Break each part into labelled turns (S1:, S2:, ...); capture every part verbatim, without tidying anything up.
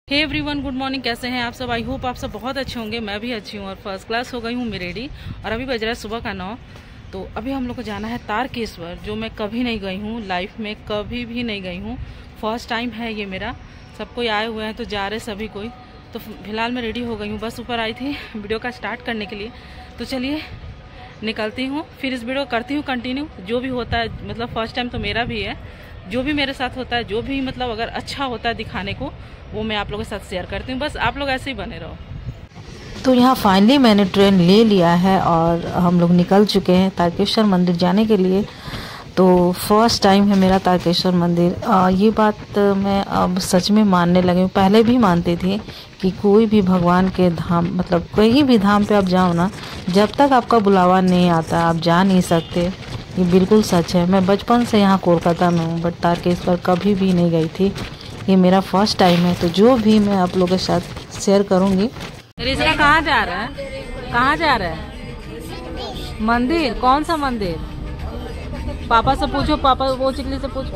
S1: Hey everyone, good morning. कैसे हैं आप सब? आई होप आप सब बहुत अच्छे होंगे। मैं भी अच्छी हूँ और फर्स्ट क्लास हो गई हूँ मैं रेडी। और अभी बज रहा है सुबह का नौ। तो अभी हम लोग को जाना है तारकेश्वर, जो मैं कभी नहीं गई हूँ, लाइफ में कभी भी नहीं गई हूँ। फर्स्ट टाइम है ये मेरा। सब कोई आए हुए हैं तो जा रहे सभी कोई। तो फिलहाल मैं रेडी हो गई हूँ, बस ऊपर आई थी वीडियो का स्टार्ट करने के लिए। तो चलिए निकलती हूँ, फिर इस वीडियो करती हूँ कंटिन्यू। जो भी होता है, मतलब फर्स्ट टाइम तो मेरा भी है, जो भी मेरे साथ होता है, जो भी मतलब अगर अच्छा होता है दिखाने को, वो मैं आप लोगों के साथ शेयर करती हूँ। बस आप लोग ऐसे ही बने रहो।
S2: तो यहाँ फाइनली मैंने ट्रेन ले लिया है और हम लोग निकल चुके हैं तारकेश्वर मंदिर जाने के लिए। तो फर्स्ट टाइम है मेरा तारकेश्वर मंदिर। आ, ये बात मैं अब सच में मानने लगी हूँ। पहले भी मानती थी कि कोई भी भगवान के धाम, मतलब कहीं भी धाम पे आप जाओ ना, जब तक आपका बुलावा नहीं आता आप जा नहीं सकते। ये बिल्कुल सच है। मैं बचपन से यहाँ कोलकाता में हूँ, बट तारकेश्वर कभी भी नहीं गई थी। ये मेरा फर्स्ट टाइम है, तो जो भी मैं आप लोगों के साथ शेयर करूँगी।
S1: रिश्ता कहाँ जा रहा है? कहाँ जा रहा है? मंदिर? कौन सा मंदिर? पापा से पूछो, पापा वो चिकली से पूछो।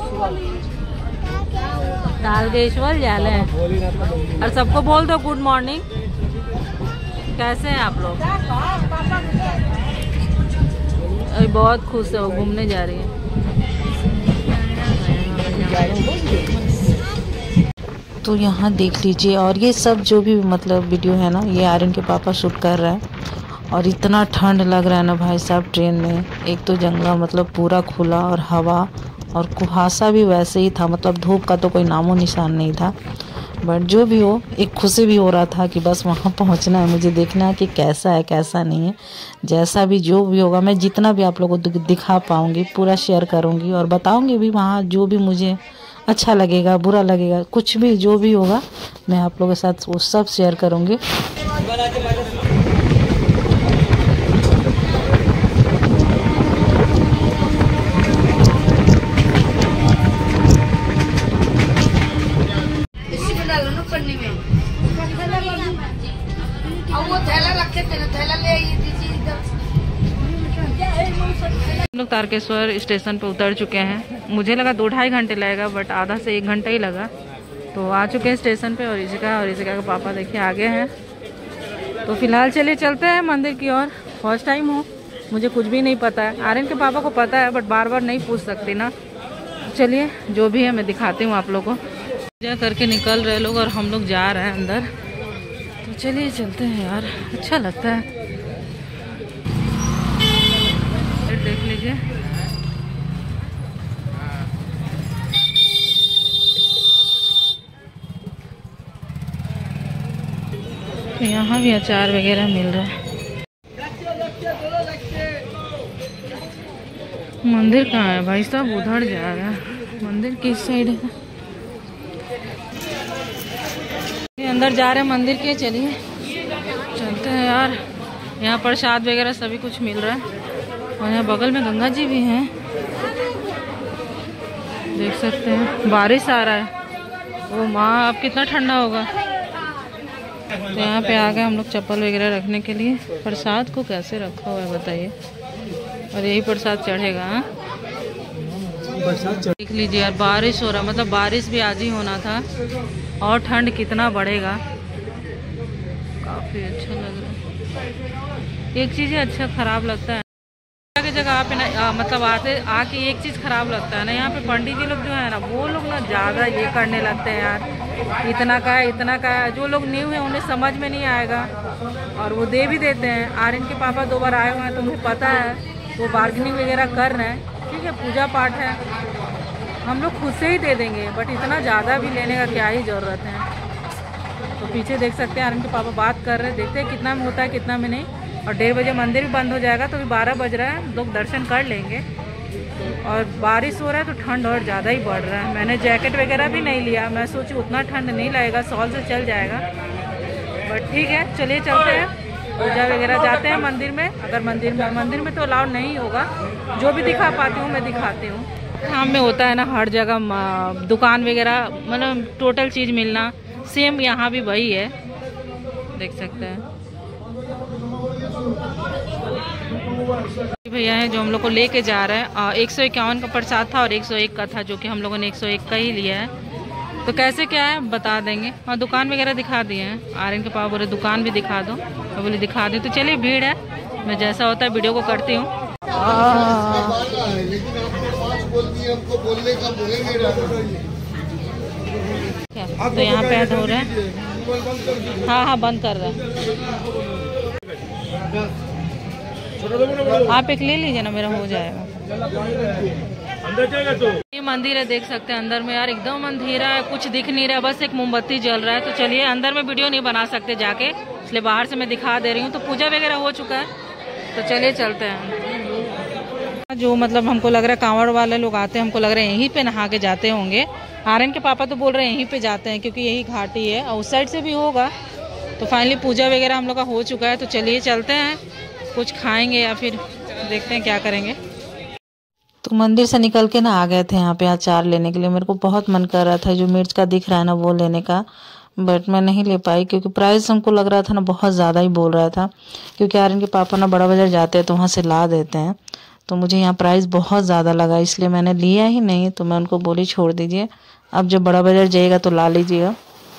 S1: तारकेश्वर जा रहे हैं। और सबको बोल दो गुड मॉर्निंग। कैसे हैं आप लोग? अभी बहुत खुश है, वो घूमने जा रही है।
S2: तो यहाँ देख लीजिए। और ये सब जो भी मतलब वीडियो है ना, ये आर्यन के पापा शूट कर रहा है। और इतना ठंड लग रहा है ना भाई साहब ट्रेन में। एक तो जंगला मतलब पूरा खुला, और हवा और कुहासा भी वैसे ही था, मतलब धूप का तो कोई नामो निशान नहीं था। बट जो भी हो, एक खुशी भी हो रहा था कि बस वहाँ पहुँचना है, मुझे देखना है कि कैसा है कैसा नहीं है। जैसा भी जो भी होगा, मैं जितना भी आप लोगों को दिखा पाऊँगी पूरा शेयर करूँगी, और बताऊँगी भी वहाँ जो भी मुझे अच्छा लगेगा, बुरा लगेगा, कुछ भी जो भी होगा मैं आप लोगों के साथ वो सब शेयर करूँगी।
S1: हम लोग तारकेश्वर स्टेशन पे उतर चुके हैं। मुझे लगा दो ढाई घंटे लगेगा, बट आधा से एक घंटा ही लगा। तो आ चुके हैं स्टेशन पे। और ऋषिका और ऋषिका के पापा देखिए आगे हैं। तो फिलहाल चलिए चलते हैं मंदिर की ओर। फर्स्ट टाइम हो, मुझे कुछ भी नहीं पता है। आर्यन के पापा को पता है, बट बार बार नहीं पूछ सकती ना। चलिए जो भी है मैं दिखाती हूँ आप लोगों को। पूजा करके निकल रहे लोग और हम लोग जा रहे हैं अंदर। तो चलिए चलते हैं यार, अच्छा लगता है। देख लीजिए तो यहाँ भी अचार वगैरह मिल रहा है। मंदिर कहाँ है भाई साहब? उधर जा रहा है। मंदिर किस साइड है? अंदर जा रहे हैं मंदिर के। चलिए चलते हैं यार। यहाँ प्रसाद वगैरह सभी कुछ मिल रहा है। और यहाँ बगल में गंगा जी भी हैं, देख सकते हैं। बारिश आ रहा है। ओ माँ, अब कितना ठंडा होगा। तो यहाँ पे आ गए हम लोग चप्पल वगैरह रखने के लिए। प्रसाद को कैसे रखा हुआ है बताइए? और यही प्रसाद चढ़ेगा। हाँ देख लीजिए यार, बारिश हो रहा है। मतलब बारिश भी आज ही होना था, और ठंड कितना बढ़ेगा। काफ़ी अच्छा लग रहा है। एक चीज़ अच्छा ख़राब लगता है की जगह आप ना, आ, मतलब आते आके एक चीज़ ख़राब लगता है ना, यहाँ पे पंडित जी लोग जो है ना, वो लोग ना ज़्यादा ये करने लगते हैं यार। इतना का है, इतना का है। जो लोग न्यू हैं उन्हें समझ में नहीं आएगा, और वो दे भी देते हैं। आर्यन के पापा दो बार आए हुए हैं तो उन्हें पता है, वो बार्गेनिंग वगैरह कर रहे हैं। ठीक है, पूजा पाठ है, हम लोग खुद से ही दे देंगे, बट इतना ज़्यादा भी लेने का क्या ही ज़रूरत है। तो पीछे देख सकते हैं आर्यन के पापा बात कर रहे हैं। देखते हैं कितना में होता है कितना में नहीं। और डेढ़ बजे मंदिर भी बंद हो जाएगा, तो अभी बारह बज रहा है, लोग दर्शन कर लेंगे। और बारिश हो रहा है तो ठंड और ज़्यादा ही बढ़ रहा है। मैंने जैकेट वगैरह भी नहीं लिया, मैं सोची उतना ठंड नहीं लगेगा, शॉल से चल जाएगा। बट ठीक है, चलिए चलते हैं। पूजा वगैरह जाते हैं मंदिर में। अगर मंदिर में मंदिर में तो अलाउड नहीं होगा। जो भी दिखा पाती हूँ मैं दिखाती हूँ। काम में होता है ना हर जगह दुकान वगैरह, मतलब टोटल चीज़ मिलना। सेम यहाँ भी वही है, देख सकते हैं। भैया है जो हम लोग को लेके जा रहे हैं। एक सौ इक्यावन का प्रसाद था और एक सौ एक का था, जो कि हम लोगों ने एक सौ एक का ही लिया है। तो कैसे क्या है बता देंगे। और दुकान वगैरह दिखा दिए हैं। आर्यन के पापा बोले दुकान भी दिखा दो, मैं बोली दिखा दी। तो चलिए भीड़ है, मैं जैसा होता है वीडियो को करती हूँ। तो यहाँ पे धो रहे हैं। हाँ हाँ बंद कर रहे हैं। आप एक ले लीजिए ना, मेरा हो जाएगा। ये मंदिर है, देख सकते हैं अंदर में यार एकदम अंधेरा है, कुछ दिख नहीं रहा, बस एक मोमबत्ती जल रहा है। तो चलिए, अंदर में वीडियो नहीं बना सकते जाके, इसलिए बाहर से मैं दिखा दे रही हूँ। तो पूजा वगैरह हो चुका है, तो चलिए चलते हैं। जो मतलब हमको लग रहा है कांवड़ वाले लोग आते हैं, हमको लग रहा है यहीं पे नहा के जाते होंगे। आर्यन के पापा तो बोल रहे हैं यहीं पे जाते हैं क्योंकि यही घाटी है, और उस साइड से भी होगा। तो फाइनली पूजा वगैरह हम लोग का हो चुका है, तो चलिए चलते हैं, कुछ खाएंगे या फिर देखते हैं क्या करेंगे।
S2: तो मंदिर से निकल के ना आ गए थे यहाँ पे अचार लेने के लिए। मेरे को बहुत मन कर रहा था जो मिर्च का दिख रहा है ना वो लेने का, बट मैं नहीं ले पाई क्योंकि प्राइस हमको लग रहा था ना बहुत ज़्यादा ही बोल रहा था। क्योंकि आर्यन के पापा ना बड़ा बाजार जाते हैं तो वहाँ से ला देते हैं, तो मुझे यहाँ प्राइस बहुत ज़्यादा लगा, इसलिए मैंने लिया ही नहीं। तो मैं उनको बोली छोड़ दीजिए, अब जब बड़ा बाजार जाइएगा तो ला लीजिएगा।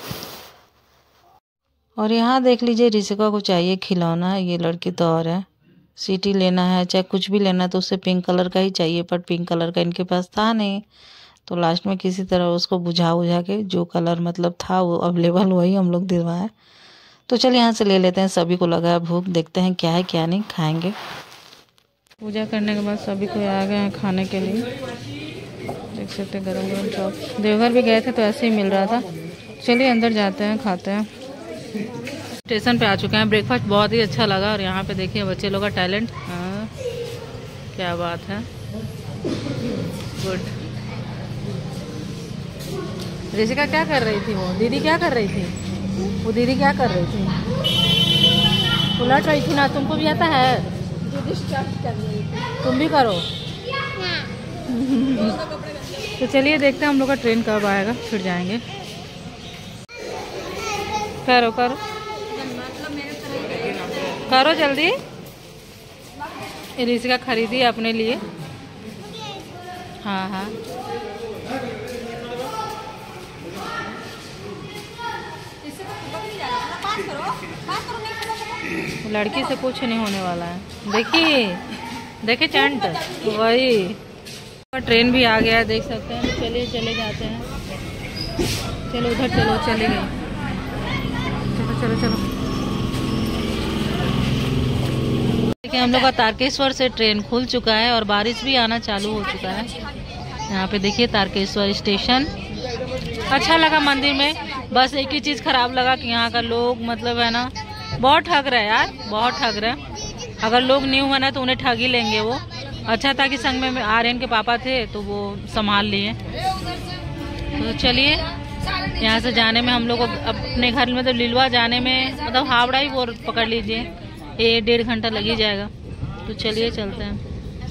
S2: और यहाँ देख लीजिए, ऋषिका को चाहिए खिलौना है, ये लड़की तो और है, सीटी लेना है चाहे कुछ भी लेना है तो उससे पिंक कलर का ही चाहिए, पर पिंक कलर का इनके पास था नहीं। तो लास्ट में किसी तरह उसको बुझा बुझा के जो कलर मतलब था वो अवेलेबल वही हम लोग दिलवाए। तो चलिए यहाँ से ले लेते हैं, सभी को लगा है भूख, देखते हैं क्या है क्या नहीं, खाएंगे।
S1: पूजा करने के बाद सभी को आ गए हैं खाने के लिए, देख सकते हैं गरम गरम चॉप। देवघर भी गए थे तो ऐसे ही मिल रहा था। चलिए अंदर जाते हैं, खाते हैं। स्टेशन पे आ चुके हैं, ब्रेकफास्ट बहुत ही अच्छा लगा। और यहाँ पे देखिए बच्चे लोग का टैलेंट, हाँ क्या बात है, गुड। ऋषिका क्या कर रही थी, वो दीदी क्या कर रही थी, वो दीदी क्या कर रही थी, उलट रही थी ना। तुमको भी आता है, तुम भी करो। तो चलिए देखते हैं हम लोग का ट्रेन कब आएगा, फिर जाएंगे। करो करो करो जल्दी। ऋषिका खरीदी है अपने लिए, हाँ हाँ। लड़की से कुछ नहीं होने वाला है, देखिए देखिए चंट वही। ट्रेन भी आ गया है, देख सकते हैं। चलिए चले जाते हैं, चलो उधर चलो, चले गए, चलो चलो चलो। देखिए हम लोग का तारकेश्वर से ट्रेन खुल चुका है और बारिश भी आना चालू हो चुका है। यहाँ पे देखिए तारकेश्वर स्टेशन। अच्छा लगा मंदिर में, बस एक ही चीज़ खराब लगा कि यहाँ का लोग मतलब है ना बहुत ठग रहे हैं यार, बहुत ठग रहे हैं। अगर लोग न्यू है ना तो उन्हें ठग ही लेंगे वो। अच्छा था कि संग में आर्यन के पापा थे तो वो संभाल लिए। तो चलिए यहाँ से जाने में हम लोग को अपने घर में, मतलब लीलवा जाने में, मतलब हावड़ा ही वो पकड़ लीजिए, ये डेढ़ घंटा लग ही जाएगा। तो चलिए चलते हैं।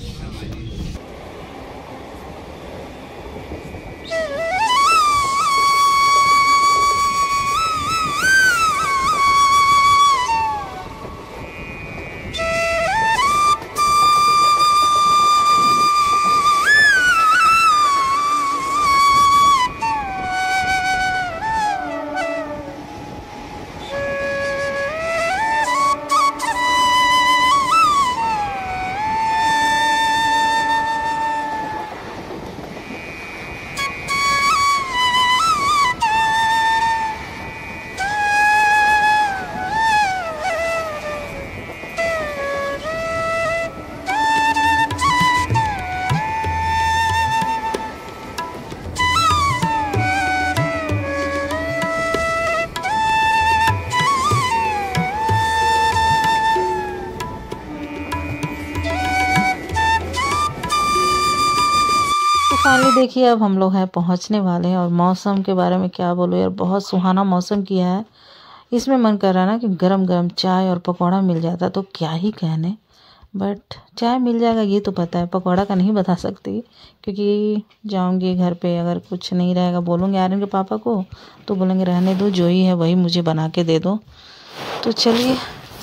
S2: फाइनली देखिए अब हम लोग हैं पहुंचने वाले हैं। और मौसम के बारे में क्या बोलूं यार, बहुत सुहाना मौसम किया है। इसमें मन कर रहा है ना कि गरम गरम चाय और पकौड़ा मिल जाता तो क्या ही कहने, बट चाय मिल जाएगा ये तो पता है, पकौड़ा का नहीं बता सकती क्योंकि जाऊंगी घर पे, अगर कुछ नहीं रहेगा बोलूँगी आर्यन के पापा को तो बोलेंगे रहने दो, जो ही है वही मुझे बना के दे दो। तो चलिए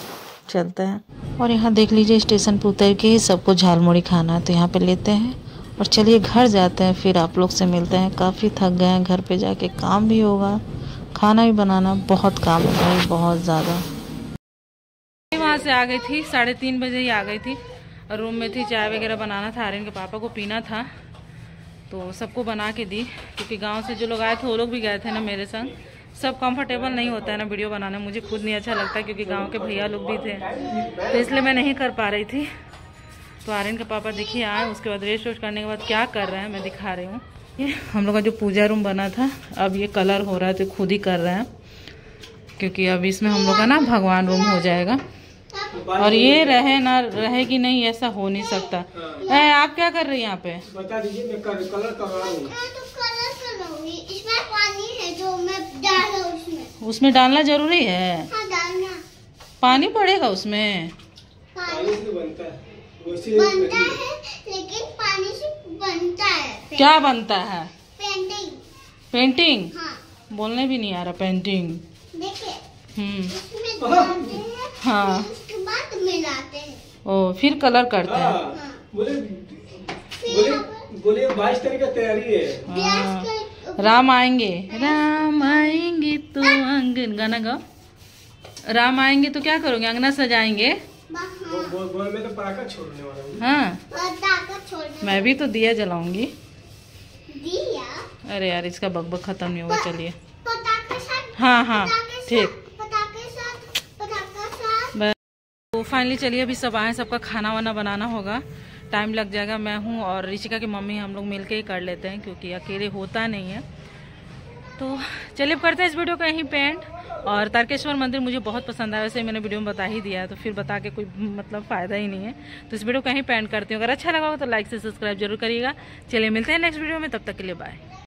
S2: चलते हैं। और यहाँ देख लीजिए स्टेशन पर उतर के सबको झालमुड़ी खाना है तो यहाँ पे लेते हैं और चलिए घर जाते हैं, फिर आप लोग से मिलते हैं। काफ़ी थक गए हैं, घर पे जाके काम भी होगा, खाना भी बनाना, बहुत काम है भाई, बहुत ज़्यादा।
S1: वहाँ से आ गई थी, साढ़े तीन बजे ही आ गई थी। रूम में थी, चाय वगैरह बनाना था, आर्यन के पापा को पीना था तो सबको बना के दी, क्योंकि गांव से जो लोग आए थे वो लोग भी गए थे ना मेरे संग। सब कंफर्टेबल नहीं होता है ना वीडियो बनाने, मुझे खुद नहीं अच्छा लगता क्योंकि गांव के भैया लोग भी थे, तो इसलिए मैं नहीं कर पा रही थी। तो आर्यन के पापा देखिए आए, उसके बाद रेस्ट वेस्ट करने के बाद क्या कर रहे हैं मैं दिखा रही हूँ। ये हम लोग का जो पूजा रूम बना था, अब ये कलर हो रहा है, तो खुद ही कर रहे हैं, क्योंकि अब इसमें हम लोग का ना भगवान रूम हो जाएगा। और ये रहे ना रहे कि नहीं, ऐसा हो नहीं सकता। ए, आप क्या कर रही हैं यहाँ पे?
S3: बता दीजिए, मैं कर, कलर कर रहा हूँ।
S4: तो कलर करूँगी। इसमें पानी है जो मैं डाल रहा हूँ उसमें।
S1: उसमें डालना जरूरी है?
S4: हाँ डालना।
S1: पानी पड़ेगा उसमें?
S3: पानी से बनता है, वैसे
S4: बनता है, लेकिन पानी से बनता है।
S1: क्या बनता है?
S4: पेंटिंग।
S1: पेंटिंग?
S4: हाँ।
S1: बोलने भी नहीं आ रहा, पेंटिंग।
S4: देखिए
S1: हम्म,
S4: इसमें डालते हैं,
S1: हाँ।
S4: फिर उसके बाद मिलाते हैं।
S1: ओ, फिर कलर करते हैं।
S3: हाँ, बोले बोले बोले बाईस तारीख का तैयारी है।
S1: हाँ।
S4: गैस का
S1: राम आएंगे, राम आएंगे तो आंगन, गाना गाओ। राम आएंगे तो क्या करोगे? अंगना सजाएंगे?
S3: वो बोल बोल मैं तो पटाखा छोड़ने वाला हूँ।
S1: हाँ,
S4: पटाखा छोड़ने
S1: मैं भी तो दिया जलाऊंगी।
S4: दिया।
S1: अरे यार, इसका बकबक खत्म नहीं होगा, चलिए।
S4: पटाखे साथ।
S1: हाँ हाँ
S4: पटाखे
S1: ठीक।
S4: साथ, पटाखे साथ, पटाखा साथ।
S1: बस। तो फाइनली चलिए, अभी सब आए, सबका खाना वाना बनाना होगा, टाइम लग जाएगा। मैं हूँ और ऋषिका की मम्मी, हम लोग मिलके ही कर लेते हैं क्योंकि अकेले होता नहीं है। तो चलिए करते हैं इस वीडियो को यहीं पे एंड। और तारकेश्वर मंदिर मुझे बहुत पसंद आया, वैसे मैंने वीडियो में बता ही दिया है, तो फिर बता के कोई मतलब फ़ायदा ही नहीं है। तो इस वीडियो को यहीं पे एंड करती हूँ। अगर अच्छा लगा हो तो लाइक से सब्सक्राइब जरूर करिएगा। चलिए मिलते हैं नेक्स्ट वीडियो में, तब तक के लिए बाय।